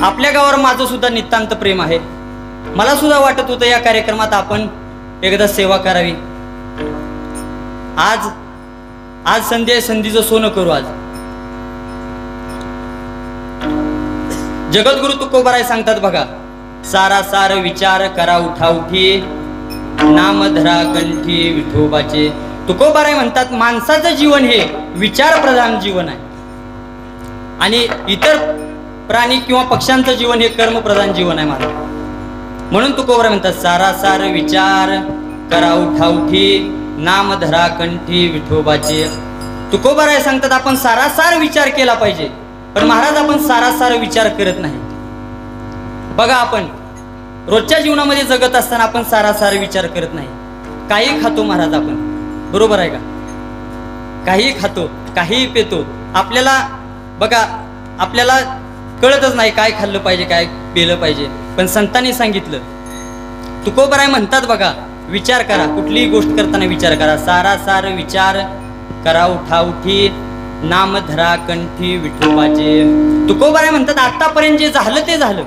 आपल्या गावावर माझं सुद्धा नितांत प्रेम आहे. मला सुद्धा वाटत होतं या कार्यक्रमात आपण एकदा सेवा करावी. आज संधी आहे, संधीचं सोनं करू. आज जगद्गुरु तुकोबाराय सांगतात बघा, सारा सार विचार करा उठा उठी, नाम धरा कंठी विठोबाचे. तुकोबाराय म्हणतात माणसाचं जीवन हे विचार प्रधान जीवन आहे आणि इतर प्राणी किंवा पक्ष्यांचं जीवन हे कर्मप्रधान जीवन आहे माझं. म्हणून तुकोबाराय म्हणतात सारा सार विचार करा उठा उठी, नाम धरा कंठी विठोबाचे. तुकोबाराय सांगतात आपण सारासार विचार केला पाहिजे, पण महाराज आपण सारासार विचार करत नाही. बघा आपण रोजच्या जीवनामध्ये जगत असताना आपण सारासार विचार करत नाही. काही खातो महाराज आपण, बरोबर आहे का? काही खातो, काही पेतो. आपल्याला बघा आपल्याला कळतच नाही काय खाल्लं पाहिजे काय पेलं पाहिजे. पण संतांनी सांगितलं, तुकोबाराय म्हणतात बघा, विचार करा, कुठलीही गोष्ट करताना विचार करा. सारासार विचार करा उठा उठी, नाम धरा कंठी विठोबाचे. तुकोबाराय म्हणतात आतापर्यंत जे झालं ते झालं.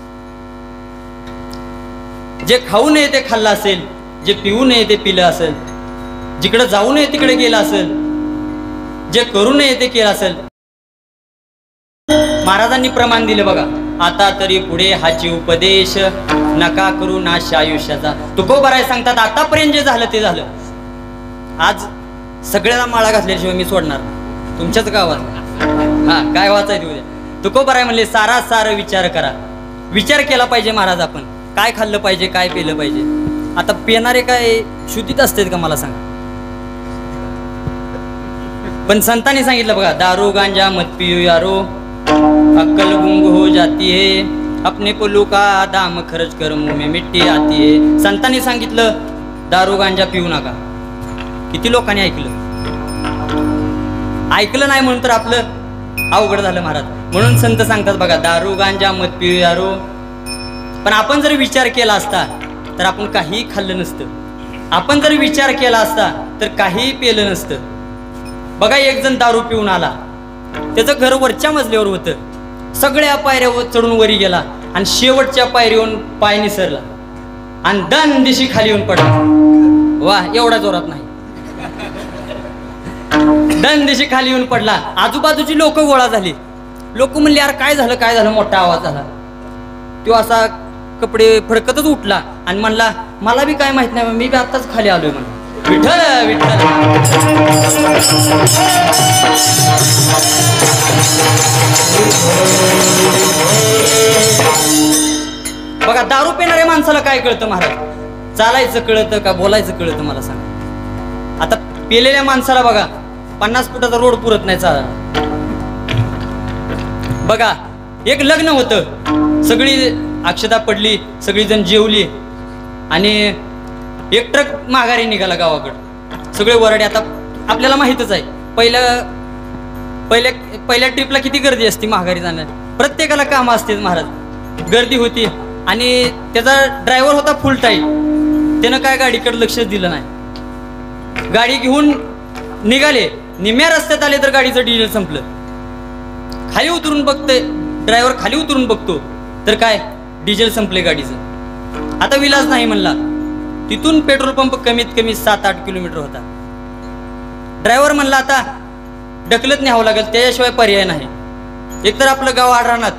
जे खाऊ नये ते खाल्लं असेल, जे पिऊ नये ते पिलं असेल, जिकडे जाऊ नये तिकडे गेलं असेल, जे करू नये ते केलं असेल. महाराजांनी प्रमाण दिले बघा, आता तरी पुढे हाची उपदेश, नका करू नाश आयुष्याचा. तुकोबाराय सांगतात आतापर्यंत जे झालं ते झालं. आज सगळ्याला माळा घातल्याशिवाय मी सोडणार तुमच्याच गावात. हा काय वाचायचं उद्या. तुकोबाराय म्हणले सारासार विचार करा. विचार केला पाहिजे महाराज आपण काय खाल्लं पाहिजे काय पेलं पाहिजे. आता पेणारे काय शुद्धीत असतात का मला सांगा. पण संतांनी सांगितलं बघा, दारू गांजा मत पियो यारो, अक्कल गुंग हो जाती है, अपने को लुका दाम खर्च कर मुंह में मिट्टी आती है. संतांनी सांगितलं दारू गांजा पिऊ नका. किती लोकांनी ऐकलं नाही म्हणून तर आपलं अवघड झालं महाराज. म्हणून संत सांगतात बघा, दारू गांजा मत पिऊ यारो. पण आपण जर विचार केला असता तर आपण काही खाल्लं नसतं. आपण जर विचार केला असता तर काही पेलं नसतं. बघा एक जण दारू पिऊन आला, त्याचं घर वरच्या मजल्यावर होतं. सगळ्या पायऱ्या चढून वरी गेला आणि शेवटच्या पायरीवरून पाय निसरला आणि दन दिशी खाली येऊन पडला. वा एवढा जोरात नाही, दन दिशी खाली येऊन पडला. आजूबाजूची लोक गोळा झाली. लोक म्हणले यार काय झालं काय झालं, मोठा आवाज झाला. तो असा कपडे फडकतच उठला आणि म्हणला मला बी काय माहित नाही, मी बी आताच खाली आलोय म्हणून. विठ्ठल विठ्ठल. बघा दारू पिणाऱ्या माणसाला काय कळतं महाराज? चालायचं कळतं का बोलायचं कळतं मला सांगा. आता पेलेल्या माणसाला बघा 50 फुटाचा रोड पुरत नाही चालायला. बघा एक लग्न होतं, सगळी अक्षता पडली, सगळी जण जेवली आणि एक ट्रक माघारी निघाला गावाकडं. सगळे वराडे. आता आपल्याला माहितच आहे पहिल्या ट्रिपला किती गर्दी असते माघारी जाणार. प्रत्येकाला कामं असते महाराज. गर्दी होती आणि त्याचा ड्रायव्हर होता फुल टाईम. त्यानं काय गाडीकडे लक्ष दिलं नाही. गाडी घेऊन निघाले, निम्या रस्त्यात आले तर गाडीचं डिझेल संपलं. खाली उतरून बघते ड्रायव्हर, खाली उतरून बघतो तर काय डिझेल संपले गाडीचं. आता विलाज नाही म्हणला. तिथून पेट्रोल पंप कमीत कमी 7-8 किलोमीटर होता. ड्रायव्हर म्हणला आता ढकलत न्यावं लागेल, त्याच्याशिवाय पर्याय नाही. एकतर आपलं गाव आडरानात.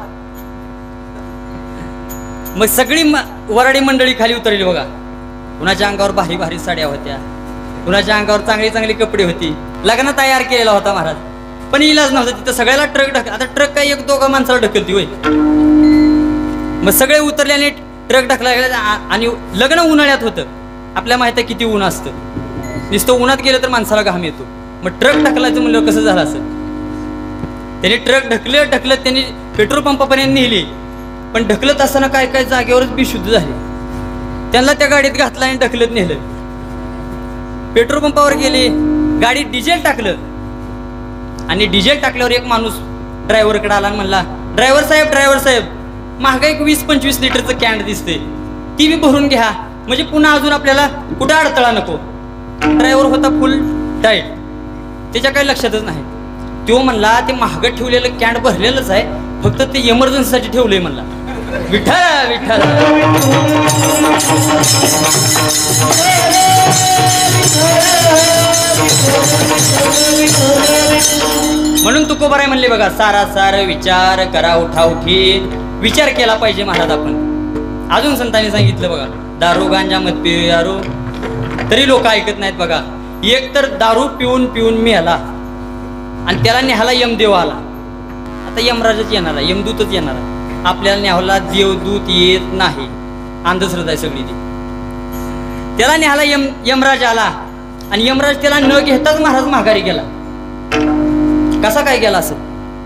मग सगळी वराडी मंडळी खाली उतरली बघा. कुणाच्या अंगावर भारी भारी साड्या होत्या, कुणाच्या अंगावर चांगली चांगली कपडे होती. लग्न तयार केलेला होता महाराज. पण इलाज नव्हता तिथं. सगळ्याला ट्रक आता ट्रक काही एक दोघा माणसाला ढकलती होय. मग सगळे उतरले आणि ट्रक ढकला आणि लग्न उन्हाळ्यात होतं. आपल्या माहिती किती ऊन असतं. नुसतं उन्हात गेलं तर माणसाला घाम येतो. मग ट्रक ढकलायचं म्हणलं कसं झालं असेल. त्यांनी ट्रक ढकलत त्यांनी पेट्रोल पंपापर्यंत नेली. पण ढकलत असताना काय काय जागेवरच बेशुद्ध झाले. त्यांना त्या गाडीत घातलं आणि ढकलत नेलं. पेट्रोल पंपावर गेले, गाडीत डिझेल टाकलं आणि डिझेल टाकल्यावर एक माणूस ड्रायव्हरकडे आला आणि म्हणला, ड्रायव्हर साहेब महागा एक 20-25 लिटरचं कॅन दिसते, ती बी भरून घ्या म्हणजे पुन्हा अजून आपल्याला कुठं अडथळा नको. ड्रायव्हर होता फुल टाईट, त्याच्या काही लक्षातच नाही. तो म्हणला ते महाग ठेवलेलं कॅन भरलेलंच आहे, फक्त ते इमर्जन्सीसाठी ठेवलंय म्हणला. विठ्ठल विठ्ठल म्हणून तुकोबाराय म्हणले बघा, सारा सार विचार करा उठाउठी. विचार केला पाहिजे महाराज आपण. अजून संतांनी सांगितलं बघा, दारू गांजा मद पिऊ यारू, तरी लोक ऐकत नाहीत बघा. एक तर दारू पिऊन पिऊन मेला आणि त्याला न्यायला यमदेव आला. आता यमराजच येणार आहे, यमदूतच येणार आहे. आपल्याला न्यायला देवदूत येत नाही, अंधश्रद्धा आहे सगळी ती. त्याला न्यायला यमराज आला आणि यमराज त्याला न घेताच महाराज माघारी गेला. कसा काय गेला असेल?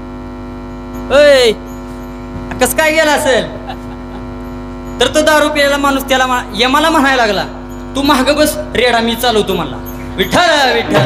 कस काय गेला असेल? तर तो दारू पिलेला माणूस त्याला यमाला म्हणायला लागला, तू माग बस रेडा, मी चालवतो म्हणला. विठ्ठल विठ्ठल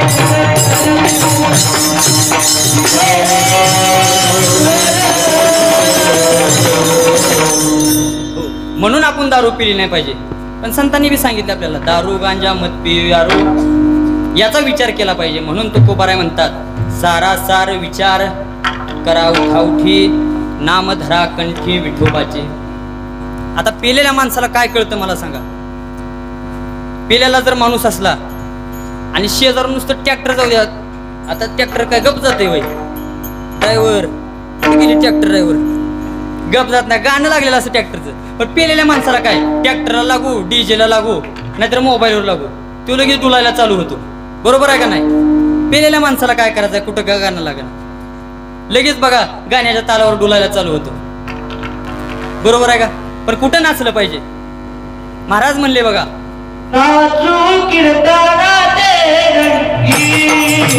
म्हणून आपण दारू पिली नाही पाहिजे. पण संतांनी बी सांगितलं आपल्याला, दारू गांजा मद पिऊ यारू, याचा विचार केला पाहिजे. म्हणून तुकोबाराय म्हणतात, सारा सार विचार करा उठाउठी, नाम धरा कंठी विठोबाचे. आता पेलेल्या माणसाला काय कळतं मला सांगा? पेलेला जर माणूस असला आणि शेजारून नुसतं ट्रॅक्टर जाऊ द्या, आता ट्रॅक्टर काय गप जाते वय? ड्रायव्हर गेली, ट्रॅक्टर ड्रायव्हर गप जात नाही, गाणं लागलेलं असं ट्रॅक्टरचं. पण पेलेल्या माणसाला काय, ट्रॅक्टरला लागू, डीजेला लागू, नाहीतर मोबाईलवर लागू, तो लगेच डुलायला चालू होतो. बरोबर आहे का नाही? पेलेल्या माणसाला काय करायचं आहे? कुठं गाणं लागणं, लगेच बघा गाण्याच्या तालावर डुलायला चालू होतो. बरोबर आहे का? पण कुठं नाचलं पाहिजे? महाराज म्हणले बघा, नाचू कीर्तनाचे रंगी,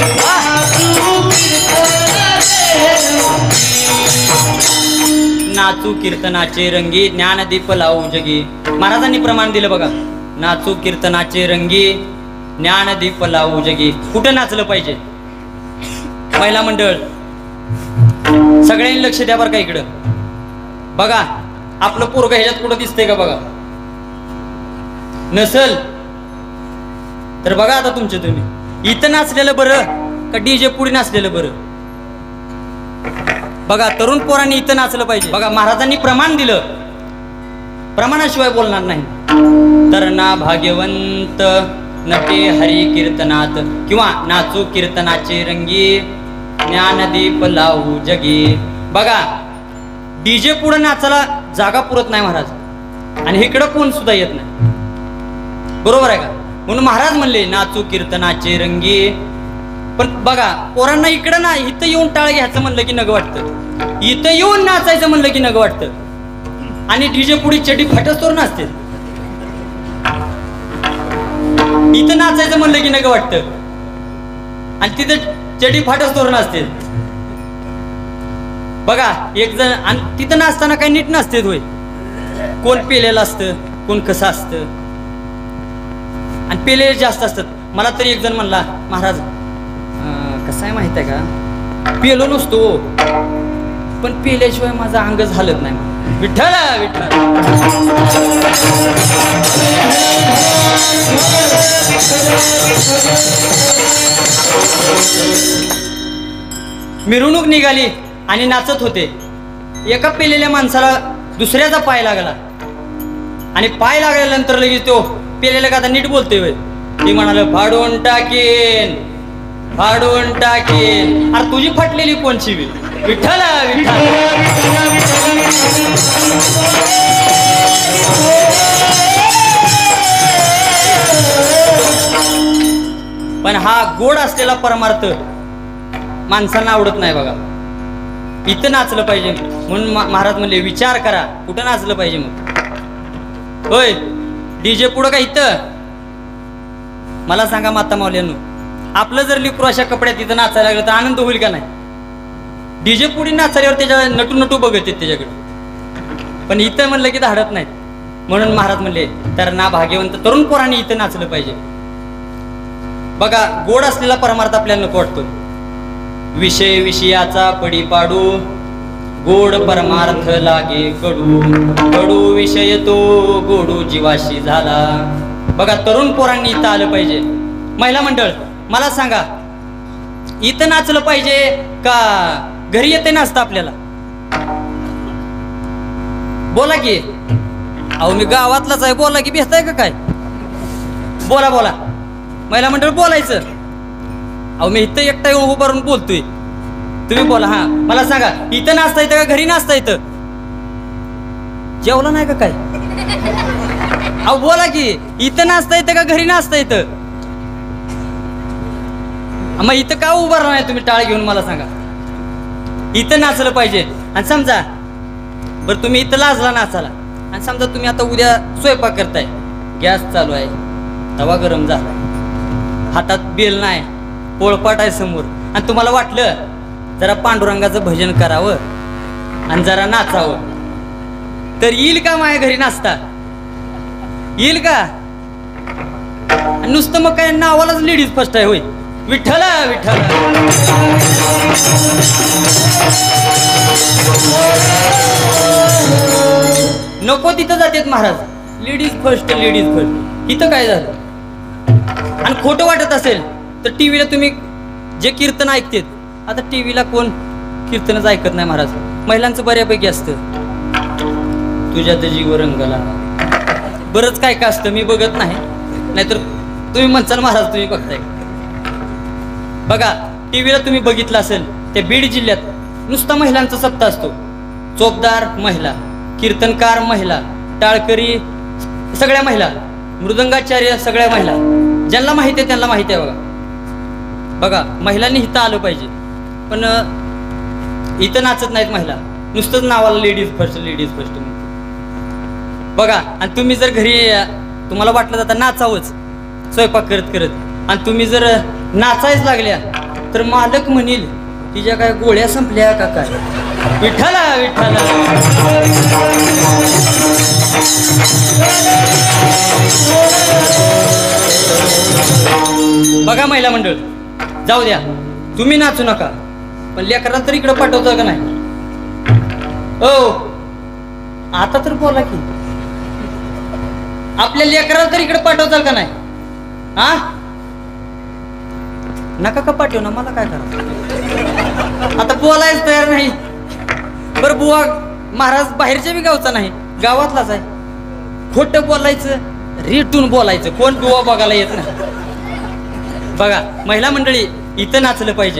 नाचू कीर्तनाचे रंगी, ज्ञानदीप लावू जगी. महाराजांनी प्रमाण दिलं बघा, नाचू कीर्तनाचे रंगी, ज्ञानदीप लावू जगी. कुठं नाचलं पाहिजे? महिला मंडळ सगळ्यांनी लक्ष द्या बरं का. इकडं बघा, आपलं पोरग ह्याच्यात कुठं दिसतंय का बघा? नसल तर बघा आता तुमचे तुम्ही, इथं नाचलेलं बरं का डीजे पुढे नाचलेलं बरं? बघा, तरुण पोरांनी इथं नाचलं पाहिजे. बघा, महाराजांनी प्रमाण दिलं, प्रमाणाशिवाय बोलणार नाही. तर ना भाग्यवंत नटे हरी कीर्तनात, किंवा नाचू कीर्तनाचे रंगी, ज्ञानदीप लावू जगी. बघा, डीजे पुढे नाचायला जागा पुरत नाही महाराज, आणि इकडं कोण सुद्धा येत नाही. बरोबर आहे का? म्हणून महाराज म्हणले, नाचू कीर्तनाचे रंगी. पण बघा, पोरांना इकडं ना, इथं येऊन टाळ घ्यायचं म्हणलं की नग वाटतं, इथं येऊन नाचायचं म्हणलं की नग वाटतं, आणि डीजे पुढे चटी फाटच तोर नाचते. इथं नाचायचं म्हणलं की नग वाटतं, आणि तिथं चटी फाटच तोर नाचते. बघा, एक जण, आणि तिथं नाचताना काही नीट नसते होय. कोण पेलेलं असतं, कोण कसं असतं, आणि पेले जास्त असतात. मला तरी एक जण म्हणला, महाराज कसं आहे माहित आहे का, पेलो नसतो पण पेल्याशिवाय माझं अंगच हालत नाही. विठ्ठल विठ्ठल मिरवणूक निघाली आणि नाचत होते. एका पेलेल्या माणसाला दुसऱ्याचा पाय लागला, आणि पाय लागल्यानंतर लगेच तो पेलेला का आता नीट बोलतोय वय, ती म्हणाल, फाडून टाकेन, फाडून टाकेन. अरे तुझी फाटलेली कोणची बी? विठ्ठल विठ्ठल. पण हा गोड असलेला परमार्थ माणसांना आवडत नाही बघा. इथं नाचलं पाहिजे. म्हणून महाराज म्हणले, विचार करा कुठं नाचलं पाहिजे. मग होय, डीजे पुढं का इथं? मला सांगा माता माऊल्यांनो, आपलं जर लिकरू अशा कपड्यात इथं नाचायला लागलं तर आनंद होईल का नाही? डीजे पुढे नाचल्यावर त्याच्या नटू नटू बघत आहेत त्याच्याकडे, पण इथं म्हणलं की धाडत नाहीत. म्हणून महाराज म्हणले, तर ना भाग्यवंत तरुण पोरांनी इथं नाचलं पाहिजे. बघा, गोड असलेला परमार्थ आपल्याला नको वाटतो. विषय विषयाचा पडी पाडू, गोड परमार्थ लागे कडू, कडू विषय तो गोडू जीवाशी झाला. बघा, तरुण पोरांनी इथं आलं पाहिजे. महिला मंडळ, मला सांगा, इथं नाचलं पाहिजे का घरी येते नाचतं आपल्याला? बोला की. अहो मी गावातलाच आहे, बोला की. भेटताय का काय? बोला बोला. महिला मंडळ बोलायचं. अहो मी इथं एकटा येऊन उभारून बोलतोय, तुम्ही बोला. हा मला सांगा, इथं नाचता येतं का घरी नाचता येतं? जेवला नाही का काय? अहो बोला की, इथं नाचता येतं का घरी नाचता येतं? मग इथं का उभारला नाही तुम्ही टाळ घेऊन? मला सांगा. इथं नाचलं पाहिजे. आणि समजा बरं तुम्ही इथं लाजला नाचाला, आणि समजा तुम्ही आता उद्या स्वयंपाक करताय, गॅस चालू आहे, तवा गरम झालाय, हातात बेल नाही, पोळपाट आहे समोर, आणि तुम्हाला वाटलं जरा पांडुरंगाचं भजन करावं आणि जरा नाचावं, तर येईल का माझ्या घरी नाचता? येईल का? नुसतं मग काय नावालाच लेडीज फर्स्ट आहे होय? विठ्ठला विठ्ठला. नको तिथं जातात Maharaj, ladies first ladies first. इथं काय झालं? आणि खोटं वाटत असेल तर टीव्हीला तुम्ही जे कीर्तन ऐकतेत, आता टीव्हीला कोण कीर्तनच ऐकत नाही महाराज. महिलांचं बऱ्यापैकी असतं, तुझ्यात जीव रंगला, बरंच काय काय असतं, मी बघत नाही. नाहीतर तुम्ही म्हणसाल महाराज तुम्ही बघताय. बघा टीव्हीला तुम्ही बघितलं असेल, त्या बीड जिल्ह्यात नुसता महिलांचा सप्ताह असतो. चोपदार महिला, कीर्तनकार महिला, टाळकरी सगळ्या महिला, मृदंगाचार्य सगळ्या महिला. ज्यांना माहिती आहे त्यांना माहिती आहे. बघा बघा महिलांनी इथं आलं पाहिजे, पण इथं नाचत नाहीत महिला, नुसतंच नावाला लेडीज फर्स्ट लेडीज फर्स्ट म्हणते. बघा, आणि तुम्ही जर घरी तुम्हाला वाटलं जाता नाचावंच स्वयंपाक करत करत, आणि तुम्ही जर नाचायच लागल्या तर मालक म्हणील तिच्या काय गोळ्या संपल्या का काय? विठ्ठला विठ्ठला. बघा महिला मंडळ, जाऊ द्या तुम्ही नाचू नका, पण लेकरांना तर इकडं पाठवतं का नाही? ओ आता तर बोला की, आपल्या लेकराला तर इकडे पाठवताल का नाही? हा नका का पाठव ना, मला काय करा? आता बोलायच तयार नाही. बरं बुवा महाराज बाहेरच्या बी गावचा नाही, गावातलाच आहे. खोटं बोलायचं, रेटून बोलायचं, कोण बुवा बघायला येत नाही. बघा महिला मंडळी, इथं नाचलं पाहिजे,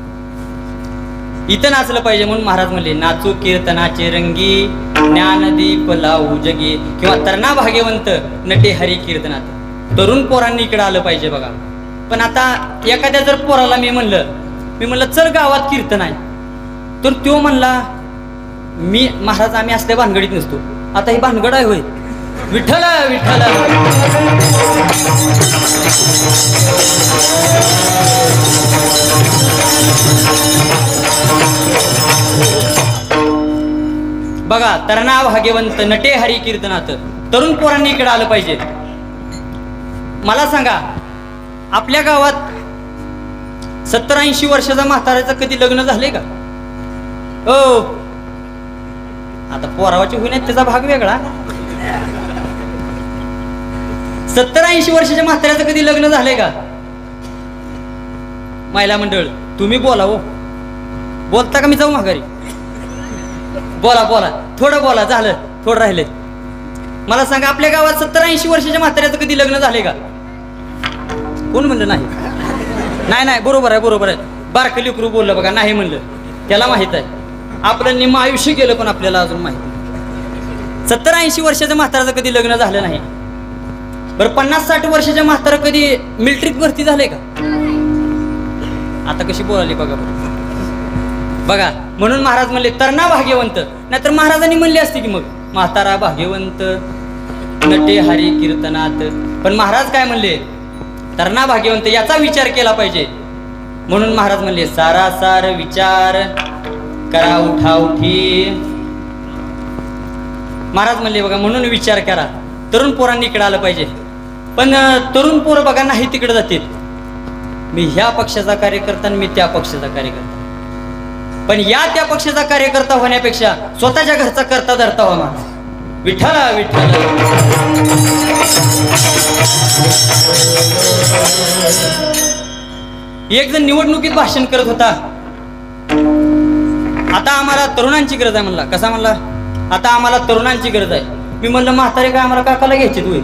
इथं नाचलं पाहिजे. म्हणून महाराज म्हणले, नाचू कीर्तनाचे रंगी, ज्ञानदीप लावू जगी, किंवा तरणा भाग्यवंत नटे हरी कीर्तनात. तरुण पोरांनी इकडं आलं पाहिजे. बघा पण आता एखाद्या जर पोराला मी म्हणलं चल गावात कीर्तन आहे, तर तो म्हणला मी महाराज आम्ही असल्या भानगडीत नसतो. आता ही भानगड आहे होय? विठ्ठला विठ्ठला. बघा तरणा भाग्यवंत नटे हरी कीर्तनात, तरुण पोरांनी इकडे आलं पाहिजे. मला सांगा, आपल्या गावात 70-80 वर्षाचा म्हाताऱ्याचं कधी लग्न झालंय का? हो, आता पोरावाची होईन त्याचा भाग वेगळा. 70-80 वर्षाच्या म्हाताऱ्याचं कधी लग्न झालंय का? महिला मंडळ तुम्ही बोला. हो बोलता का? मी जाऊ माघारी? बोला बोला, थोडं बोला, झालं थोडं राहिले. मला सांगा, आपल्या गावात 70-80 वर्षाच्या म्हाताऱ्याचं कधी लग्न झाले का? कोण म्हणलं नाही? नाही नाही, बरोबर आहे बरोबर आहे. बारकं लेकरू बोललं बघा, नाही म्हणलं, त्याला माहित आहे. आपलं निम्म आयुष्य गेलं पण आपल्याला अजून माहिती. 70-80 वर्षाच्या म्हाताऱ्याचं कधी लग्न झालं नाही. बरं 50-60 वर्षाच्या म्हातारा कधी मिलिटरीत भरती झाले का? आता कशी बोलाली बघा बघा. म्हणून महाराज म्हणले तरणा भाग्यवंत, नाहीतर महाराजांनी म्हणले असते की मग म्हातारा भाग्यवंत नटे हरी कीर्तनात. पण महाराज काय म्हणले? तरणा भाग्यवंत, याचा विचार केला पाहिजे. म्हणून महाराज म्हणले सारासार विचार करा उठा उठी. महाराज म्हणले बघा, म्हणून विचार करा. तरुण पोरांनी इकडे आलं पाहिजे. पण तरुण पोरं बघा नाही तिकडे जातील. मी ह्या पक्षाचा कार्यकर्ता आणि मी त्या पक्षाचा कार्यकर्ता. पण या त्या पक्षाचा कार्यकर्ता होण्यापेक्षा स्वतःच्या घरचा करता धरता व्हा महाराज. विठ्ठला विठ्ठला. एक जण निवडणुकीत भाषण करत होता. आता आम्हाला तरुणांची गरज आहे म्हणला. कसा म्हणला? आता आम्हाला तरुणांची गरज आहे. मी म्हणलं म्हातारे काय आम्हाला काकाला घ्यायचे तू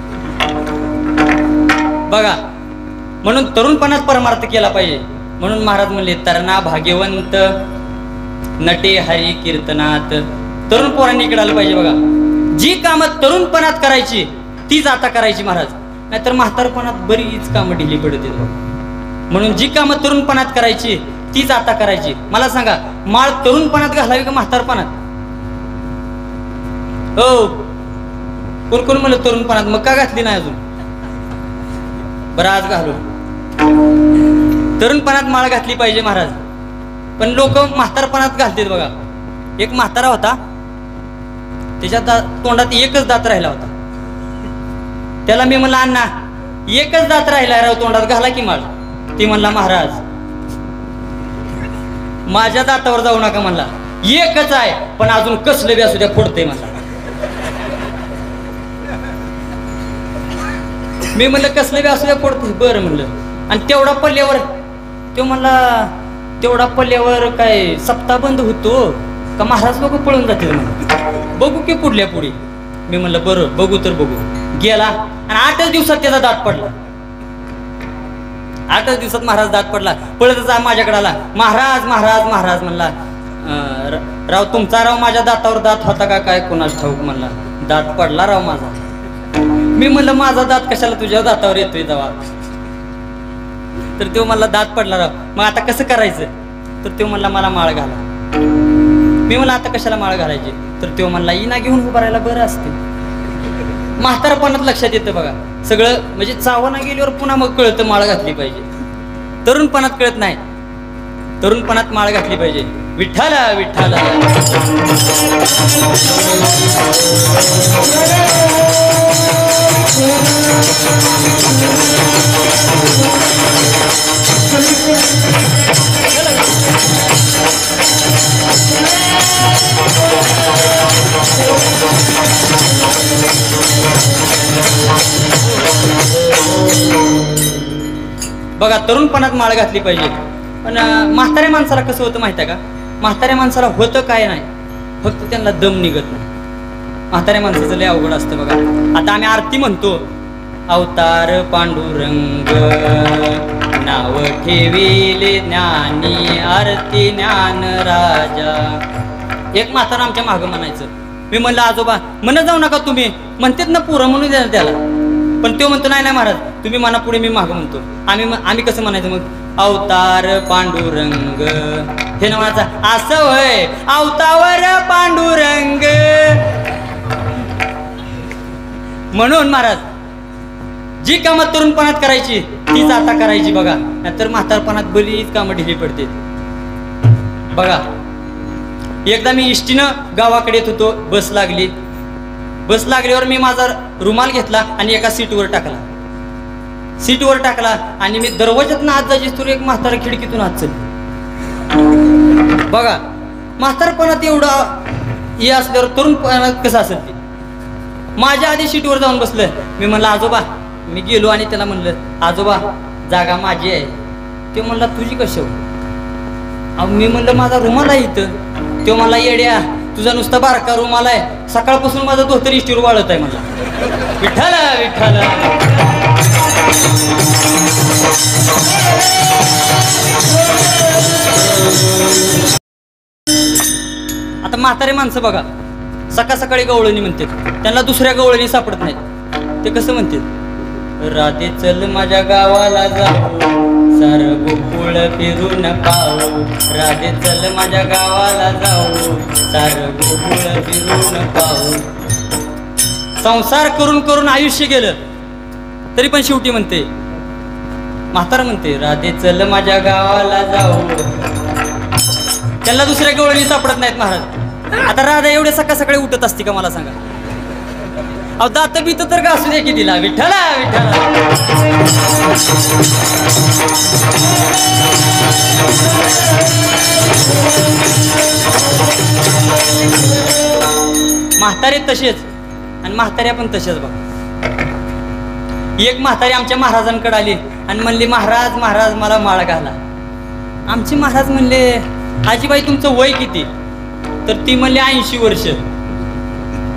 बघा. म्हणून तरुणपणात परमार्थ केला पाहिजे. म्हणून महाराज म्हणले तरणा भाग्यवंत नटे हरी कीर्तनात. तरुण पोरांनी इकडे आलं पाहिजे बघा. जी कामं तरुणपणात करायची तीच आता करायची महाराज. नाहीतर म्हातारपणात बरीच कामं ढिली पडते. म्हणून जी कामं तरुणपणात करायची तीच आता करायची. मला सांगा माळ तरुणपणात घालावी का म्हातारपणात? हो कोण कोण म्हणलं तरुणपणात, मग का घातली नाही अजून? बरं आज घालू. तरुणपणात माळ घातली पाहिजे महाराज. पण लोक म्हातारपणात घालतात बघा. एक म्हातारा होता, त्याच्या तोंडात एकच दात राहिला होता. त्याला मी म्हणलं अण्णा एकच दात राहिला राव तोंडात, घाला की माळ. ती म्हणला महाराज माझ्या दातावर जाऊ नका म्हणला, एकच आहे पण अजून कसलं बी असू द्या फोडतंय म्हणला. मी म्हणलं कसलं बी असू द्या फोडतंय. बरं म्हणलं. आणि तेवढा पल्ल्यावर तो म्हणला तेवढा पल्ल्यावर काय सप्ताह बंद होतो का महाराज लोक पळून जातील म्हणा, बघू की पुढल्या पुढे. मी म्हणलं बरं बघू तर बघू. गेला आणि 8च दिवसात त्याचा दात पडला. 8च दिवसात महाराज दात पडला. पळतच माझ्याकडे आला. महाराज महाराज महाराज म्हणला राव तुमचा राव माझ्या दातावर दात होता का काय कोणाच ठाऊक म्हणला. दात पडला राव माझा. मी म्हणलं माझा दात कशाला तुझ्या दातावर येतोय तेव्हा? तर तो म्हणला दात पडला राव. मग आता कसं करायचं? तर तो म्हणला मला माळ घाला. मी म्हणलं आता कशाला माळ घालायची? तर तो म्हणला इना घेऊन उभा राहायला बरं असते. म्हातारपणात लक्षात येतं बघा सगळं. म्हणजे चावना गेल्यावर पुन्हा मग कळतं माळ घातली पाहिजे. तरुणपणात कळत नाही. तरुणपणात माळ घातली पाहिजे. विठ्ठला विठ्ठला. बघा तरुणपणात माळ घातली पाहिजे. पण म्हाताऱ्या माणसाला कसं होतं माहिती आहे का? म्हाताऱ्या माणसाला होतं काय नाही, फक्त त्यांना दम निघत नाही. म्हाताऱ्या माणसाचं लय अवघड असतं बघा. आता आम्ही आरती म्हणतो, अवतार पांडुरंग नाव ठेविले ज्ञानी आरती ज्ञान राजा. एक म्हातारा आमच्या मागं म्हणायचं. मी म्हणलं आजोबा म्हणत जाऊ नका तुम्ही, म्हणतात ना पुरं म्हणून द्या त्याला. पण तो म्हणतो नाही नाही महाराज तुम्ही म्हणा पुढे मी मागं म्हणतो. आम्ही कसं म्हणायचं मग? अवतार पांडुरंग हे नावाचा असं होय अवतावर पांडुरंग. म्हणून महाराज जी कामं तरुणपणात करायची तीच आता करायची बघा. नाहीतर म्हातारपणात बरीच कामं ढिली पडते बघा. एकदा मी इष्टीनं गावाकडे येत होतो. बस लागली. बस लागल्यावर मी माझा रुमाल घेतला आणि एका सीटवर टाकला. सीटवर टाकला आणि मी दरवाजातून आत जायची तर एक म्हातारा खिडकीतून आत चल बघा. म्हातारपणात एवढा हे असल्यावर तरुणपणात कसं असेल ते? माझ्या आधी सीटवर जाऊन बसलं. मी म्हणलं आजोबा. मी गेलो आणि त्याला म्हणलं आजोबा जागा माझी आहे. ते म्हणला तुझी कशी? मी म्हणलं माझा रुमाल आहे इथं. तो मला येड्या तुझा नुसता बारका रुमाल आहे, सकाळपासून माझं धोतर इष्टीवर वाळत आहे म्हणला. विठ्ठला विठ्ठला. आता म्हातारे माणसं बघा सकाळ सकाळी गवळणी म्हणतात. त्यांना दुसऱ्या गवळणी सापडत नाहीत. ते कसं म्हणतात? राधे चल माझ्या गावाला जाऊ सार गोकुळ फिरून पाहू. राधे चल माझ्या गावाला जाऊ सार गोकुळ फिरून पाहू. संसार करून करून आयुष्य गेलं तरी पण शेवटी म्हणते म्हातारा म्हणते राधे चल माझ्या गावाला जाऊ. त्यांना दुसऱ्या गवळणी सापडत नाहीत महाराज. आता राधा एवढे सकाळ सकाळी उठत असते का मला सांगा? अहो दात बीत तर घासू दे की तिला. विठ्ठला विठ्ठला. म्हातारे तसेच आणि म्हाताऱ्या पण तसेच बघा. एक म्हातारी आमच्या महाराजांकडे आली आणि म्हणली महाराज महाराज मला माळ घाला. आमचे महाराज म्हणले आजीबाई तुमचं वय किती? तर ती म्हणली 80 वर्ष.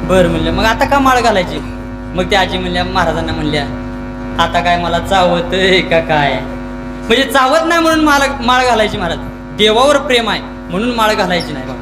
बरं म्हणलं, मग आता का माळ घालायची? मग त्या आजी म्हणल्या, महाराजांना म्हणल्या, आता काय मला चावत का काय? म्हणजे चावत नाही म्हणून माळ घालायची महाराज, देवावर प्रेम आहे म्हणून माळ घालायची नाही. बघा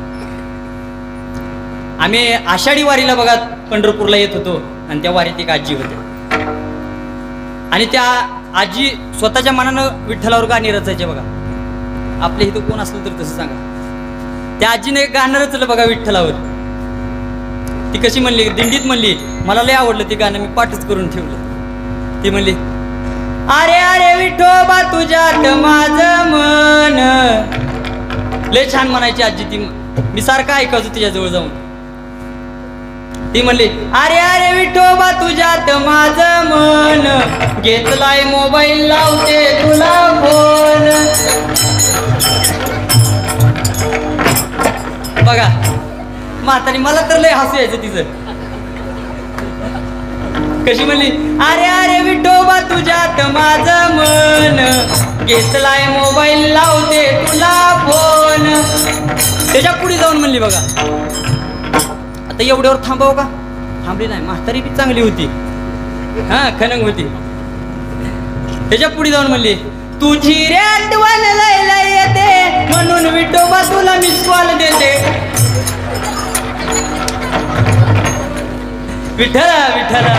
आम्ही आषाढी वारीला बघा पंढरपूरला येत होतो आणि त्या वारीत एक आजी होते आणि त्या आजी स्वतःच्या मनानं विठ्ठलावर गाणी रचायचे. बघा आपल्या इथं कोण असलं तर तसं सांगा. त्या आजीने एक गाणं रचलं बघा विठ्ठलावर. ती कशी म्हणली, दिंडीत म्हणली, मला लय आवडलं ते गाणं, मी पाठच करून ठेवलं. ती म्हणली, अरे अरे विठोबा तुझ्यात माझं मन. लय छान म्हणायची आजी ती, मी सारखं ऐकायचो तिच्याजवळ जाऊन. ती म्हणली, अरे अरे विठोबा तुझ्यात माझं मन, घेतलाय मोबाईल लावते तुला फोन. बघा म्हातारी, मला तर लय हसू यायचं तिचं. कशी म्हणली, अरे अरे विठोबा तुझ्यात माझं मन, घेतलाय मोबाईल लावते तुला फोन. त्याच्या पुढे जाऊन म्हणली बघा, आता एवढ्यावर थांबाव का? थांबली नाही, म्हातारी बी चांगली होती, हा खनंग होती. त्याच्या पुढे जाऊन म्हणली, तुझी रे आठवण लय लय येते, म्हणून विठोबा तुला मिस कॉल देते. विठ्ठला विठ्ठला.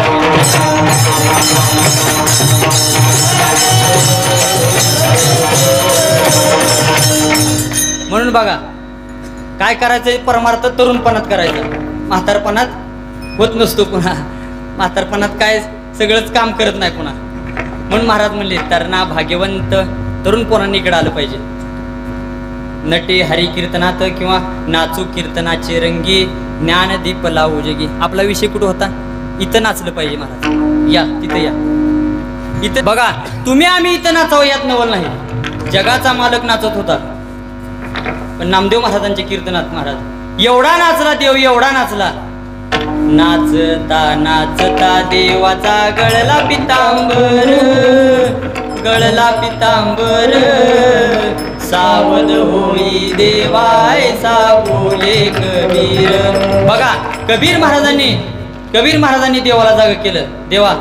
म्हणून बघा काय करायचंय, परमार्थ तरुणपणात करायचं, म्हातारपणात होत नसतो पुन्हा. म्हातारपणात काय सगळंच काम करत नाही पुन्हा. म्हणून महाराज म्हणले, तरणा भाग्यवंत तरुण पोरांनी इकडे आलं पाहिजे. नटे हरी कीर्तनात किंवा नाचू कीर्तनाचे रंगी, ज्ञानदीप लावू जगी. आपला विषय कुठं होता? इथं नाचलं पाहिजे महाराज. या तिथं या, इथं बघा तुम्ही आम्ही इथं नाचावं यात नवल नाही. जगाचा मालक नाचत होता, पण नामदेव महाराजांच्या कीर्तनात महाराज एवढा नाचला देव, एवढा नाचला. नाचता नाचता देवाचा गळला पितांबर, गळला पितांबर, सावध होई देवाय सावले कबीर. बघा कबीर महाराजांनी देवाला जाग केलं. देवा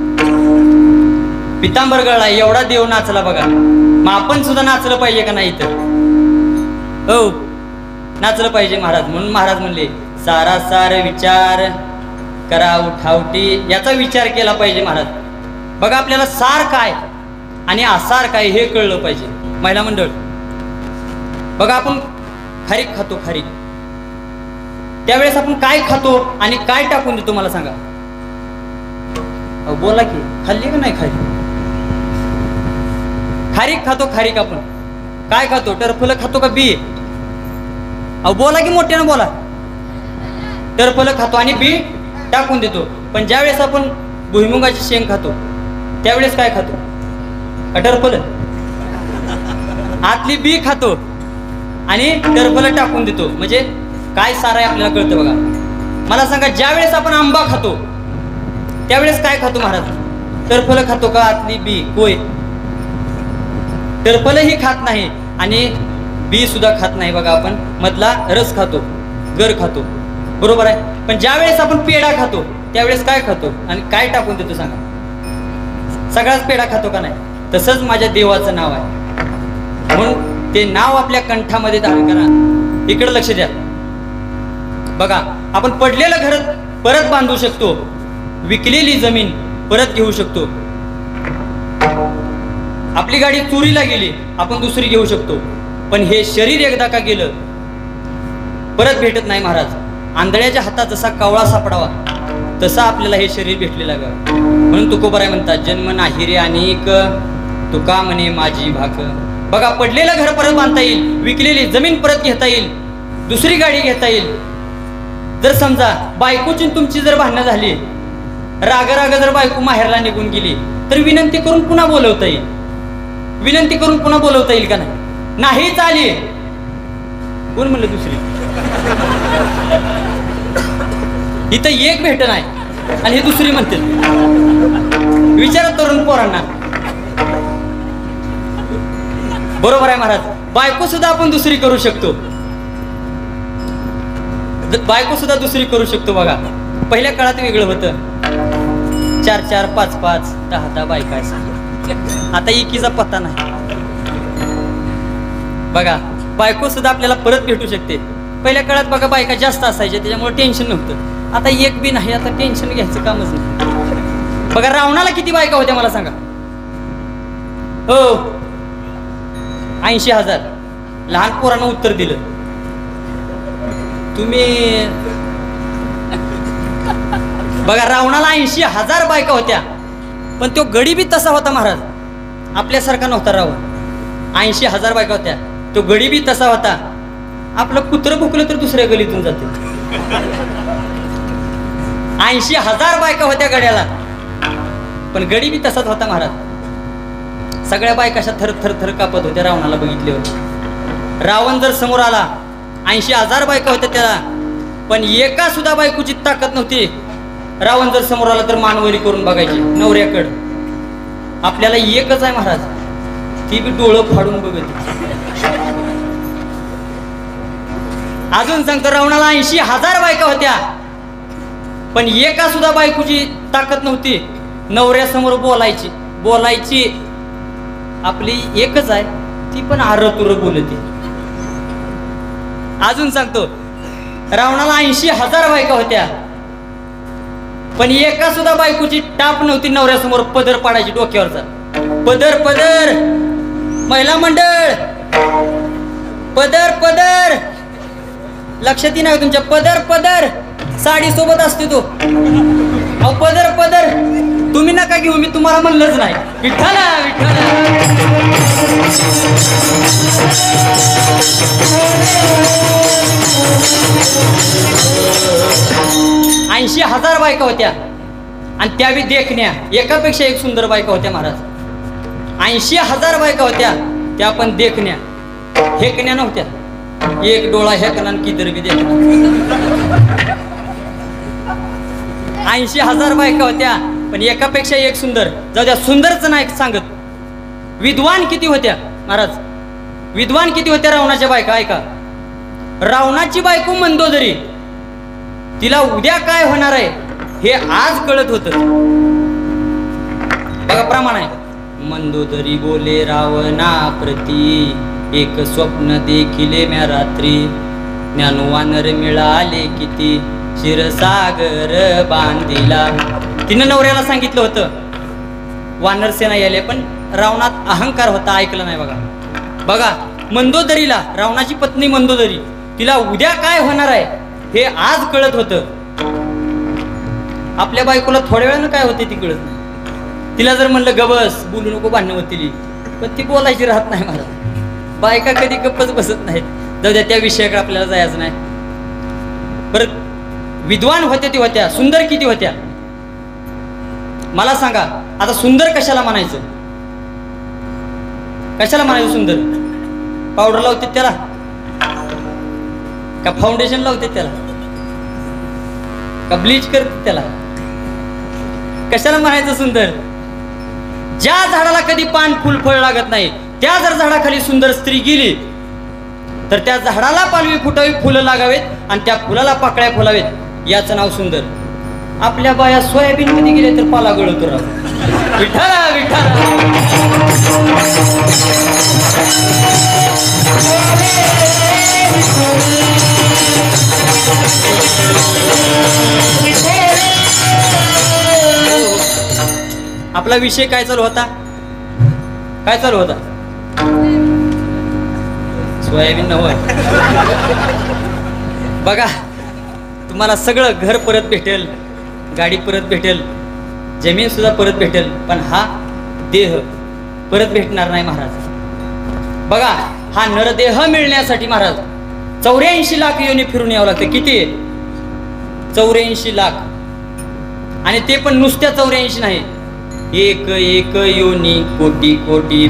पितांबर गळला, एवढा देव नाचला बघा. मग आपण सुद्धा नाचलं पाहिजे का नाही? इथं हो नाचलं पाहिजे महाराज. म्हणून महाराज म्हणले, सारा सार विचार करा उठावटी, याचा विचार केला पाहिजे महाराज. बघा आपल्याला सार काय आणि आसार काय हे कळलं पाहिजे. महिला मंडळ बघा, आपण खारीक खातो, खारीक त्यावेळेस आपण काय खातो आणि काय टाकून देतो मला सांगा? बोला की, खाल्ली का नाही खाल्ली? खारीक खातो, खारीक आपण काय खातो? टरफलं खातो का बी? बोला की मोठ्यानं बोला. टरफलं खातो आणि बी टाकून देतो. पण ज्यावेळेस आपण भुईमुगाची शेंग खातो त्यावेळेस काय खातो? टरफलं, आतली बी खातो आणि टरफलं टाकून देतो. म्हणजे काय सार आहे आपल्याला कळतं बघा. मला सांगा, ज्यावेळेस आपण आंबा खातो त्यावेळेस काय खातो महाराज? टरफलं खातो का आतली बी? होय, टरफलंही खात नाही आणि बी सुद्धा खात नाही बघा. आपण मधला रस खातो, गर खातो, बरोबर आहे. पण ज्यावेळेस आपण पेढा खातो त्यावेळेस काय खातो आणि काय टाकून देतो सांगा? सगळाच पेढा खातो का नाही? तसंच माझ्या देवाचं नाव आहे, म्हणून ते नाव आपल्या कंठामध्ये धारण करा. इकडे लक्ष द्या. बघा आपण पडलेलं घर परत बांधू शकतो, विकलेली जमीन परत घेऊ शकतो. आपली गाडी चोरीला गेली, आपण दुसरी घेऊ शकतो. पण हे शरीर एकदा का गेलं परत भेटत नाही महाराज. आंधळ्याच्या हातात जसा कावळा सापडावा तसा आपल्याला हे शरीर भेटलेलं आहे. म्हणून तुकोबाराय म्हणतात, जन्म नाही रे अनेक, तुका म्हणे माझी भाक. बघा पडलेलं घर परत बांधता येईल, विकलेली जमीन परत घेता येईल, दुसरी गाडी घेता येईल. जर समजा बायकोची तुमची जर भांडणं झाली, राग जर बायको माहेरला निघून गेली, तर विनंती करून पुन्हा बोलवता येईल. विनंती करून पुन्हा बोलवता येईल का नाही? नाही चालेल. कोण म्हणलं दुसरी? इथं एक भेट नाही आणि हे दुसरी म्हणते. विचारा तरुण पोरांना. बरोबर आहे महाराज. बायको सुद्धा आपण दुसरी करू शकतो. बायको सुद्धा दुसरी करू शकतो बघा. पहिल्या काळात वेगळं होतं. 4-4, 5-5, 10-10 बायका असायच्या. आता एकीचा पत्ता नाही बघा. बायको सुद्धा आपल्याला परत भेटू शकते. पहिल्या काळात बघा बायका जास्त असायच्या, त्याच्यामुळे टेन्शन नव्हतं. आता एक बी नाही, आता टेन्शन घ्यायचं कामच नाही बघा. रावणाला किती बायका होत्या मला सांगा? हो, 80,000. लहान पोरानं उत्तर दिलं. तुम्ही बघा, रावणाला 80,000 बायका होत्या, पण तो गडी बी तसा होता महाराज. आपल्यासारखा नव्हता रावण. 80,000 बायका होत्या, तो गडी बी तसा होता. आपलं कुत्रं भुकलं तर दुसऱ्या गलीतून जाते. 80,000 बायका होत्या गड्याला, पण गडी बी तसाच होता महाराज. सगळ्या बायका अशा थर थर थर कापत होत्या रावणाला बघितल्यावर. रावण जर समोर आला, 80,000 बायका होत्या त्याला, पण एका सुद्धा बायकोची ताकद नव्हती. रावण जर समोर आला तर मानवरी करून बघायची नवऱ्याकडं. आपल्याला एकच आहे महाराज, ती बी डोळं फाडून बघत. अजून सांगतो, रावणाला 80,000 बायका होत्या, पण एका सुद्धा बायकोची ताकद नव्हती नवऱ्यासमोर बोलायची. आपली एकच आहे, ती पण आरतुर बोलते. अजून सांगतो, रावणाला 80,000 बायका होत्या, पण एका सुद्धा बायकोची टाप नव्हती नवऱ्यासमोर पदर पाडायची डोक्यावरचा. पदर पदर, महिला मंडळ, पदर पदर, लक्षात नाही तुमच्या? पदर पदर, साडी सोबत असते तो. अहो पदर पदर तुम्ही नका घेऊ, मी तुम्हाला म्हणलंच नाही. विठ्ठला विठ्ठला. 80,000 बायका होत्या, आणि त्या बी देखण्या. एकापेक्षा एक सुंदर बायका होत्या महाराज. 80,000 बायका होत्या, त्या पण देखण्या. हेकण्या नव्हत्या. एक डोळा हेकना किधर बी देखना. 80,000 बायका होत्या, पण एकापेक्षा एक सुंदर. जाऊ द्या, सुंदरच नाही सांगत. विद्वान किती होत्या महाराज? विद्वान किती होत्या रावणाच्या बायका? ऐका, रावणाची बायको मंदोदरी, तिला उद्या काय होणार आहे हे आज कळत होत. बघा प्रमाण आहे. मंदोदरी बोले रावणा प्रती, एक स्वप्न देखिले म्या रात्री. ज्ञानवानर मिळाले किती, क्षीरसागर बांधिला. तिनं नवऱ्याला सांगितलं होतं वानर सेना यायले, पण रावणात अहंकार होता, ऐकलं नाही. बघा मंदोदरीला, रावणाची पत्नी मंदोदरी, तिला उद्या काय होणार आहे हे आज कळत होतं. आपल्या बायकोला थोड्या वेळानं काय होते ती कळत नाही. तिला जर म्हणलं गबस, बोलू नको, भांडणं होतील, पण ती बोलायची राहत नाही मला. बायका कधी गप्पच बसत नाहीत. जाऊ द्या, त्या विषयाकडे आपल्याला जायचं नाही. बरं, विद्वान होत्या ती होत्या. सुंदर किती होत्या मला सांगा? आता सुंदर कशाला म्हणायचं? कशाला म्हणायचं सुंदर? पावडर लावते त्याला का फाउंडेशन लावते त्याला का ब्लीच करते त्याला? कशाला म्हणायचं सुंदर? ज्या झाडाला कधी पान फुल फळ लागत नाही, त्या जर झाडाखाली सुंदर स्त्री गेली तर त्या झाडाला पालवी फुटावी, फुलं लागावेत, आणि त्या फुलाला पाकळ्या फुलावेत, याचं नाव सुंदर. आपल्या बाया सोयाबीन मध्ये गेले तर पाला गळतो राव. विठ्ठला विठ्ठला. आपला विषय काय चालू होता? काय चालू होता? सोयाबीन नव्हे. बघा, तुम्हाला सगळं घर परत भेटेल, गाडी परत भेटेल, जमीन सुद्धा परत भेटेल, पण हा देह परत भेटणार नाही महाराज. बघा, हा नरदेह मिळण्यासाठी महाराज 84 लाख योनी फिरून यावं लागतं. किती? 84 लाख. आणि ते पण नुसत्या 84 नाही, एक एक योनी कोटी कोटी.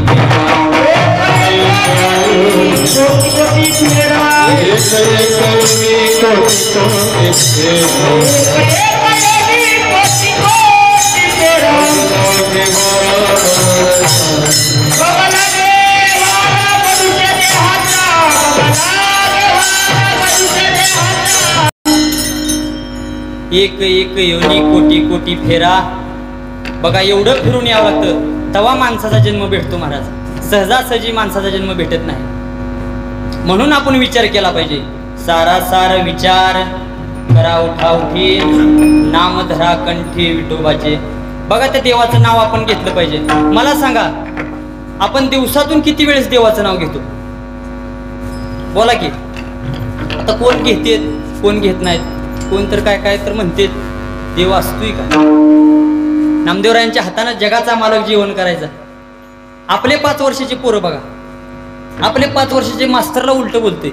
एक एक योनी कोटी कोटी फेरा. बघा एवढं फिरून यावं लागतं तेव्हा माणसाचा जन्म भेटतो महाराज. सहजासहजी माणसाचा जन्म भेटत नाही. म्हणून आपण विचार केला पाहिजे. सारासार विचार करा उठाउठी, नाम धरा कंठी विठोबाचे. बघा त्या देवाचं नाव आपण घेतलं पाहिजे. मला सांगा आपण दिवसातून किती वेळेस देवाचं नाव घेतो? बोला की. आता कोण घेते कोण घेत नाहीत, कोण तर काय काय तर म्हणते देव असतोय का? नामदेवरायांच्या हाताने जगाचा मालक जीवन करायचा. आपले 5 वर्षाची पोरं बघा, आपले 5 वर्षाचे मास्तरला उलट बोलते.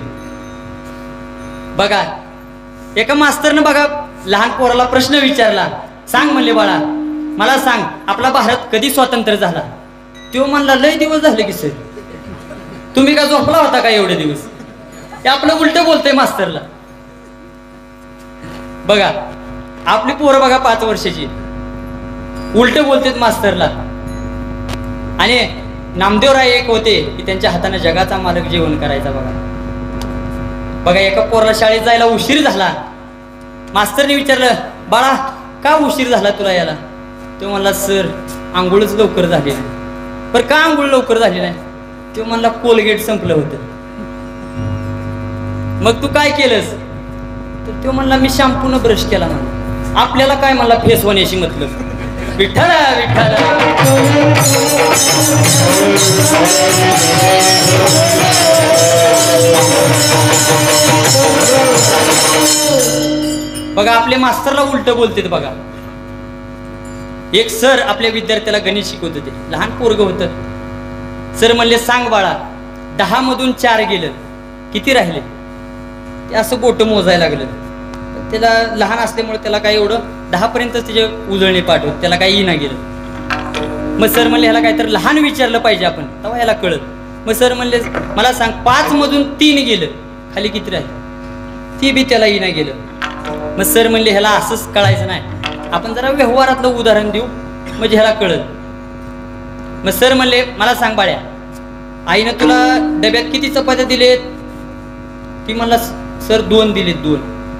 बघा एका मास्तरनं बघा लहान पोराला प्रश्न विचारला, सांग म्हणले बाळा मला सांग आपला भारत कधी स्वतंत्र झाला? तो म्हणला लय दिवस झाले की सर. तुम्ही का झोपला होता का एवढे दिवस? ते आपलं उलट बोलतंय मास्तरला. बघा आपली पोरं बघा 5 वर्षाची उलट बोलतेत मास्तरला. आणि नामदेवराय एक होते की त्यांच्या हाताने जगाचा मालक जेवण करायचा. बघा एका पोराला शाळेत जायला उशीर झाला. मास्तरने विचारलं बाळा का उशीर झाला तुला याला? तो म्हणला सर आंघोळच लवकर झाली नाही. बरं का आंघोळ लवकर झाली नाही? तो म्हणला कोलगेट संपलं होतं. मग तू काय केलंस? तर तो म्हणला मी शॅम्पून ब्रश केला. म्हणला आपल्याला काय म्हणला फेस होण्याशी मतलब. विठ्ठला विठ्ठला. बघा आपले मास्तरला उलट बोलतेत. बघा एक सर आपल्या विद्यार्थ्याला गणित शिकवत होते. लहान पोरग होतं. सर म्हणले सांग बाळा 10 मधून 4 गेलं किती राहिले? ते असं बोट मोजायला लागलं. त्याला लहान असल्यामुळे त्याला काय एवढं 10 पर्यंत त्याचे उजळणी पाठवत त्याला काही येईना गेलं. मग सर म्हणले ह्याला काहीतरी लहान विचारलं पाहिजे आपण तेव्हा ह्याला कळत. मग सर म्हणले मला सांग 5 मधून 3 गेलं खाली किती राहिले? ती बी त्याला येईना गेलं. मग सर म्हणले ह्याला असंच कळायचं नाही, आपण जरा व्यवहारातलं उदाहरण देऊ म्हणजे ह्याला कळत. मग सर म्हणले मला सांग बाळ्या आईनं तुला डब्यात किती चपात्या दिलेत? ती म्हणला सर 2 दिलेत. 2.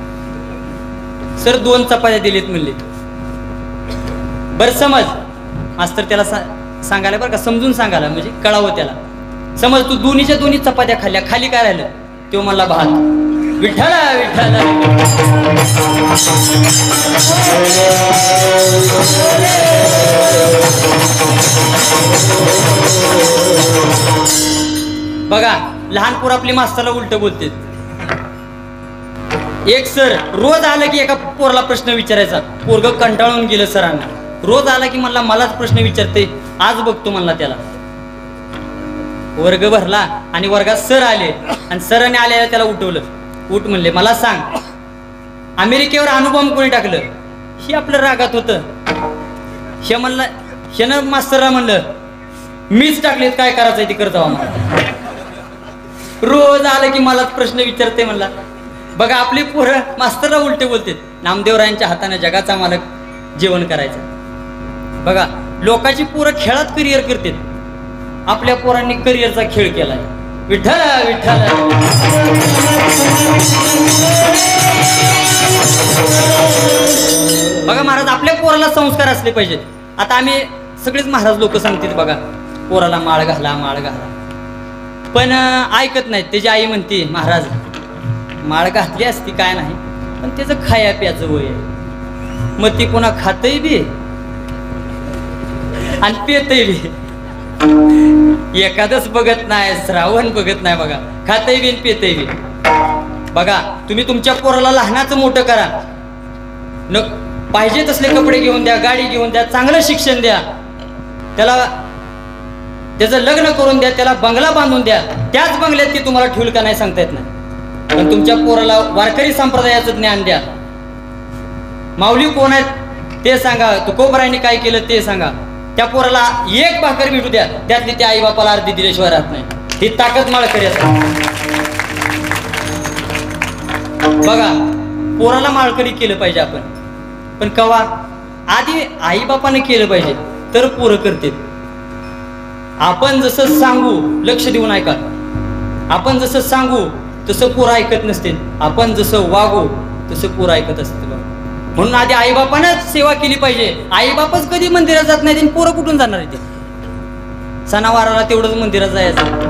सर 2 चपात्या दिलेत म्हणले. बरं समज. मास्तर त्याला सांगायला बरं का समजून सांगायला म्हणजे कळावं त्याला. समज तू दोन्हीच्या दोन्ही चपात्या खाल्ल्या खाली काय राहिलं? तो म्हणला भात. विठ्ठला विठ्ठला. बघा लहान पोर आपली मास्तरला उलट बोलते. एक सर रोज आलं की एका पोराला प्रश्न विचारायचा. पोरग कंटाळून गेलं सरांना. रोज आला की म्हणला मलाच प्रश्न विचारते. आज बघतो म्हणला त्याला. वर्ग भरला आणि वर्गात सर आले आणि सरांनी आल्याला त्याला उठवलं. उठ म्हणले मला सांग अमेरिकेवर अणुबॉम्ब कोणी टाकलं? हे आपलं रागात होतं. हे म्हणलं शेनं मास्तरला म्हणलं मीच टाकलेत काय करायचंय ते करतो आम्हाला. रोज आलं की मलाच प्रश्न विचारते म्हणला. बघा आपली पोरं मास्तरला उलटे बोलते. नामदेवरायांच्या हाताने जगाचा मालक जेवण करायचं. बघा लोकांची पोरं खेळात करिअर करते. आपल्या पोरांनी करिअरचा खेळ केलाय. विठ्ठला विठ्ठला. बघा महाराज आपल्या पोराला संस्कार असले पाहिजेत. आता आम्ही सगळेच महाराज लोक सांगतात बघा पोराला माळ घाला माळ घाला, पण ऐकत नाहीत. त्याची आई म्हणते महाराज माळ घातली असती काय नाही, पण त्याचं खाया प्याचं वय आहे. मग ती पुन्हा खातही बी आणि पेतही बी. एखादच बघत नाही, श्रावण बघत नाही. बघा खातही बी पेतही बी. बघा तुम्ही तुमच्या पोराला लहानाचं मोठं करा. न पाहिजे तसले कपडे घेऊन द्या, गाडी घेऊन द्या, चांगलं शिक्षण द्या, त्याला त्याचं लग्न करून द्या, त्याला बंगला बांधून द्या. त्याच बंगल्यात ती तुम्हाला ठेवल का नाही सांगता येत नाही. पण तुमच्या पोराला वारकरी संप्रदायाचं ज्ञान द्या. माऊली कोण आहेत ते सांगा, तुकोबरायांनी काय केलं ते सांगा. त्या पोराला एक भाकर भेटू द्या, त्यातली त्या आई बापाला अर्धी दिल्याशिवाय राहत नाही. ही ताकद माळकरी असते. बघा पोराला माळकरी केलं पाहिजे आपण, पण कवा आधी आई बापाने केलं पाहिजे तर पोरं करते. आपण जसं सांगू लक्ष देऊन ऐका. आपण जसं सांगू तसं पोरं ऐकत नसते. आपण जसं वागू तसं पोरं ऐकत असते. म्हणून आधी आईबापानंच सेवा केली पाहिजे. आईबापच कधी मंदिरात जात नाही, पोरं कुठून जाणार आहे ते? सणावाराला तेवढंच मंदिरात जायचं.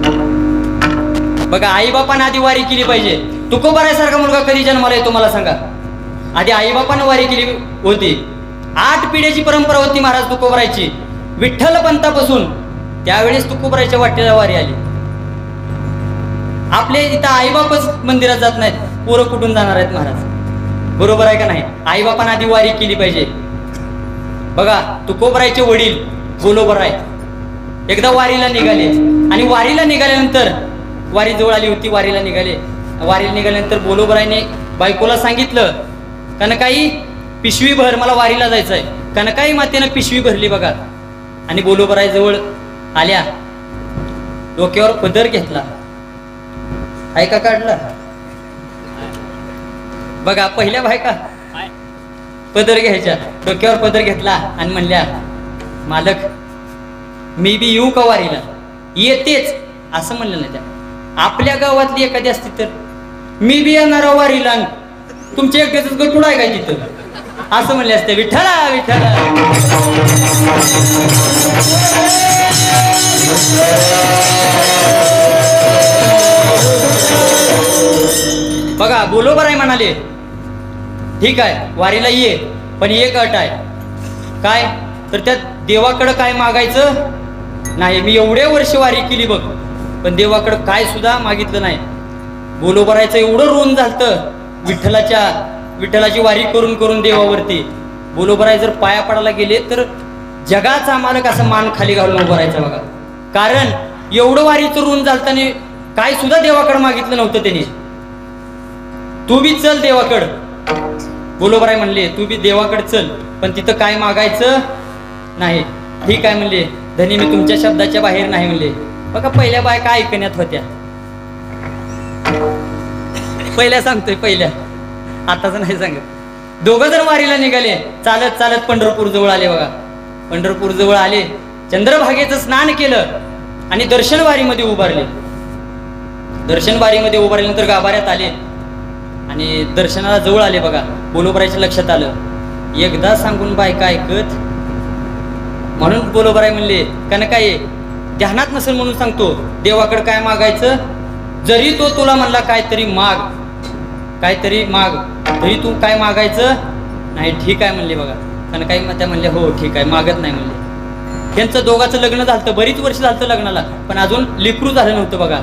बघा, आईबापानं आधी वारी केली पाहिजे. तुकोबारायसारखा मुलगा कधी जन्माला येतो मला सांगा? आधी आईबापानं वारी केली होती. 8 पिढ्याची परंपरा होती महाराज तुकोबारायची, विठ्ठल पंथापासून. त्यावेळेस तुकोबारायच्या वाटेला वारी आली. आपले इथं आईबापच मंदिरात जात नाहीत, पोरं कुठून जाणार आहेत महाराज? बरोबर आहे का नाही? आईबापानं आधी वारी केली पाहिजे. बघा, तुकोबारायचे वडील गोलोबराय एकदा वारीला निघाले आणि वारीला निघाल्यानंतर वारी जवळ आली होती. वारीला निघाल्यानंतर गोलोबरायने बायकोला सांगितलं, कनकाई पिशवी भर, मला वारीला जायचं आहे. कनकाई मातेनं पिशवी भरली बघा आणि गोलोबराय जवळ आल्या, डोक्यावर पदर घेतला. ऐका काढला बघा, पहिल्या बायका पदर घ्यायच्या, डोक्यावर पदर घेतला आणि म्हणल्या, मालक मी बी येऊ का वारीला? येतेच असं म्हणलं नाही त्या. आपल्या गावातली एखादी असती तर मी बी येणार वारीला, तुमच्या एकट्याच गटूड आहे काय तिथं? असं म्हणले असते. विठ्ठला विठ्ठला. बघा, गोलोबराय म्हणाले, ठीक आहे वारीला ये, पण एक अट आहे. काय? तर त्या देवाकडं काय मागायचं नाही. मी एवढे वर्ष वारी केली बघ, पण देवाकडं काय सुद्धा मागितलं नाही. गोलोबरायचं एवढं ऋण झालं विठ्ठलाची वारी करून करून देवावरती. गोलोबराय जर पाया पडायला गेले तर जगाचा मालक असं मान खाली घालून उभं राहायचं बघा. कारण एवढं वारीचं ऋण झालताने काय सुद्धा देवाकडं मागितलं नव्हतं त्याने. तू बी चल देवाकड. गोलोबराय म्हणले, तू बी देवाकड चल, पण तिथं काय मागायचं नाही. ठीक आहे म्हणले, धनी मी तुमच्या शब्दाच्या बाहेर नाही म्हणले. बघा, पहिल्या बायका ऐकण्यात होत्या. पहिल्या सांगतोय, पहिल्या, आताच नाही सांगत. दोघं जण वारीला निघाले, चालत चालत पंढरपूर जवळ आले बघा. पंढरपूर जवळ आले, चंद्रभागेचं स्नान केलं आणि दर्शनवारीमध्ये उभारले. दर्शनवारीमध्ये उभारल्यानंतर गाभाऱ्यात आले आणि दर्शनाला जवळ आले बघा. गोलोबरायच्या लक्षात आलं, एकदा सांगून बायका ऐकत. म्हणून गोलोबराय म्हणले, कनकाई ध्यानात नसेल म्हणून सांगतो, देवाकडे काय मागायचं? जरी तो तुला म्हणला काहीतरी माग, तरी तू काय मागायचं नाही. ठीक आहे म्हणले बघा. कनकाई मात्या म्हणले, हो ठीक आहे, मागत नाही म्हणले. त्यांचं दोघांचं लग्न झालं, बरीच वर्ष झालं लग्नाला, पण अजून लेकरू झालं नव्हतं बघा.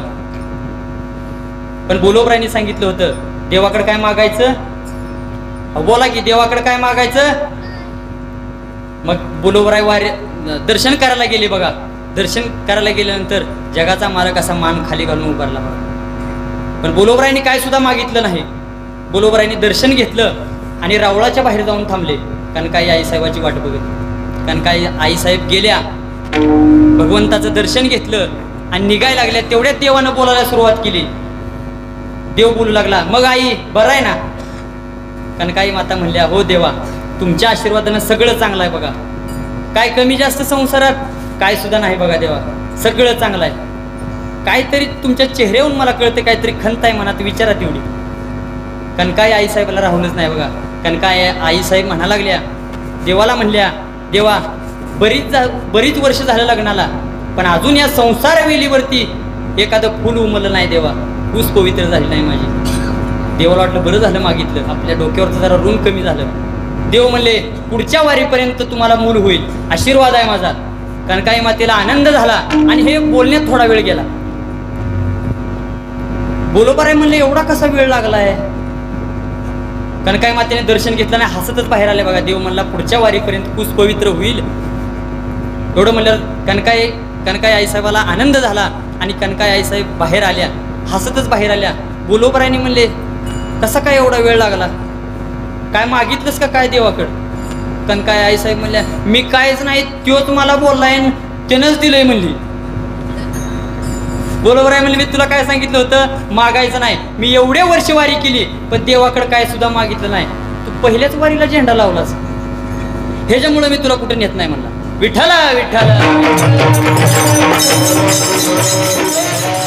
पण गोलोबरायने सांगितलं होतं, देवाकडे काय मागायचं? बोला की, देवाकडे काय मागायचं? मग गोलोबराय वारी दर्शन करायला गेले बघा. दर्शन करायला गेल्यानंतर जगाचा मालक असा मान खाली घालून उभारला बघा. पण गोलोबरायने काय सुद्धा मागितलं नाही. गोलोबरायने दर्शन घेतलं आणि रावळाच्या बाहेर जाऊन थांबले. कनकाई आईसाहेबाची वाट बघत. कनकाई आईसाहेब गेल्या, भगवंताचं दर्शन घेतलं आणि निघायला लागल्या. तेवढ्यात देवानं बोलायला सुरुवात केली. देव बोलू लागला, मग आई बरं आहे ना? कनकाई माता म्हणल्या, हो देवा, तुमच्या आशीर्वादानं सगळं चांगलं आहे बघा. काय कमी जास्त संसारात काय सुद्धा नाही बघा देवा, सगळं चांगलं आहे. काहीतरी तुमच्या चेहऱ्यावरून मला कळते, काहीतरी खंत आहे मनात, विचारा तेवढी. कनकाई आईसाहेबाला राहूनच नाही बघा. कनकाई आईसाहेब म्हणा लागल्या, देवाला म्हणल्या, देवा बरीच वर्ष झालं लग्नाला, पण अजून या संसार वेलीवरती एखादं फुल उमललं नाही देवा, ऊस पवित्र झाली नाही माझी. देवाला वाटलं बरं झालं मागितलं, आपल्या डोक्यावरचं जरा ऋण कमी झालं. देव म्हणले, पुढच्या वारीपर्यंत तुम्हाला मूल होईल, आशीर्वाद आहे माझा. कनकाई मातेला आनंद झाला आणि हे बोलण्यात थोडा वेळ गेला. गोलोबराय म्हणले, एवढा कसा वेळ लागलाय? कनकाई मातेने दर्शन घेतलं नाही, हसतच बाहेर आले बघा. देव म्हणला, पुढच्या वारीपर्यंत कुस पवित्र होईल. एवढं म्हणलं कनकाई आईसाहेबाला आनंद झाला आणि कनकाई आईसाहेब बाहेर आल्या, हसतच बाहेर आल्या. गोलोबरायने म्हणले, कसा काय एवढा वेळ लागला? काय मागितलंस का काय देवाकडं? कनकाई आईसाहेब म्हणल्या, मी कायच नाही, त्योच मला बोललाय, त्यानंच दिलंय म्हणली. गोलोबराय म्हणले, मी तुला काय सांगितलं होतं? मागायचं नाही. मी एवढे वर्ष वारी केली, पण देवाकडे काय सुद्धा मागितलं नाही. तू पहिल्याच वारीला झेंडा लावलास, ह्याच्यामुळे मी तुला कुठे नेत नाही म्हणला. विठ्ठला विठ्ठला.